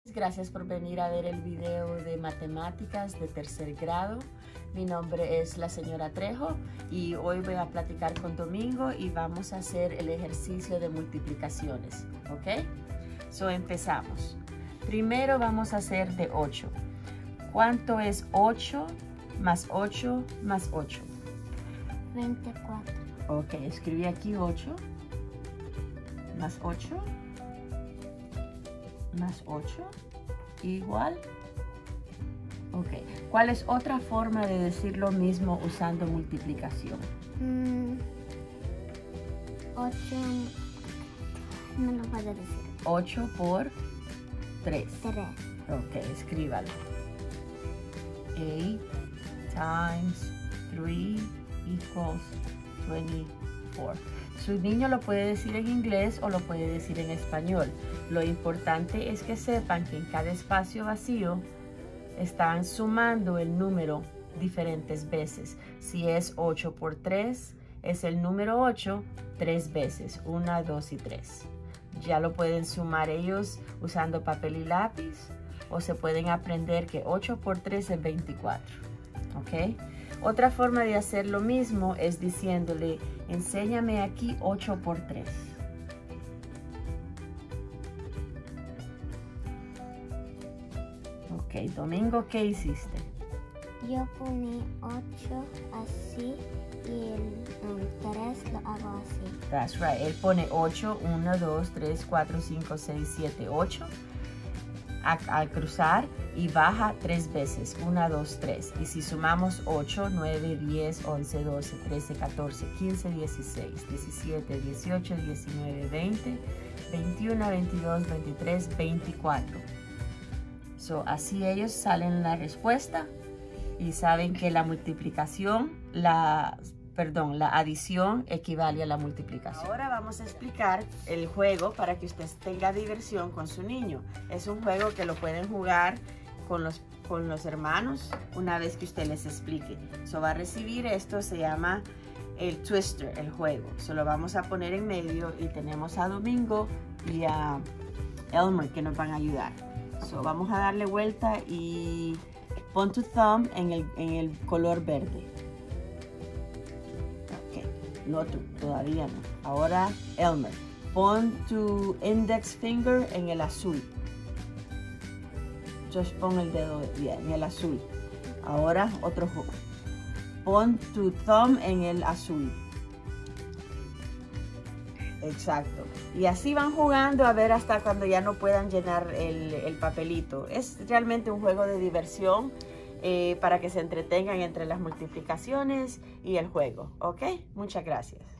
Gracias por venir a ver el video de matemáticas de tercer grado. Mi nombre es la señora Trejo y hoy voy a platicar con Domingo y vamos a hacer el ejercicio de multiplicaciones, ¿ok? So empezamos. Primero vamos a hacer de 8. ¿Cuánto es 8 más 8 más 8? 24. Ok, escribí aquí 8 más 8 más 8 igual. Ok, ¿cuál es otra forma de decir lo mismo usando multiplicación? 8, no lo puedo decir. 8 por 3. 3. Ok, escríbalo. 8 times 3 equals 24. Su niño lo puede decir en inglés o lo puede decir en español. Lo importante es que sepan que en cada espacio vacío están sumando el número diferentes veces. Si es 8 por 3, es el número 8 3 veces. 1, 2 y 3. Ya lo pueden sumar ellos usando papel y lápiz o se pueden aprender que 8 por 3 es 24. ¿Ok? Otra forma de hacer lo mismo es diciéndole, enséñame aquí 8 por 3. Ok, Domingo, ¿qué hiciste? Yo pone 8 así y el 3 lo hago así. That's right. Él pone 8, 1, 2, 3, 4, 5, 6, 7, 8. Al cruzar y baja 3 veces, 1, 2, 3. Y si sumamos 8, 9, 10, 11, 12, 13, 14, 15, 16, 17, 18, 19, 20, 21, 22, 23, 24. So, así ellos salen la respuesta y saben que la multiplicación, la adición equivale a la multiplicación. Ahora vamos a explicar el juego para que usted tenga diversión con su niño. Es un juego que lo pueden jugar con los hermanos una vez que usted les explique. So va a recibir esto, se llama el Twister, el juego. So lo vamos a poner en medio y tenemos a Domingo y a Elmer que nos van a ayudar. So vamos a darle vuelta y pon tu thumb en el color verde. No, todavía no. Ahora, Elmer, pon tu index finger en el azul. Just pon el dedo en el azul. Ahora, otro juego. Pon tu thumb en el azul. Exacto. Y así van jugando a ver hasta cuando ya no puedan llenar el papelito. Es realmente un juego de diversión. Para que se entretengan entre las multiplicaciones y el juego, ¿ok? Muchas gracias.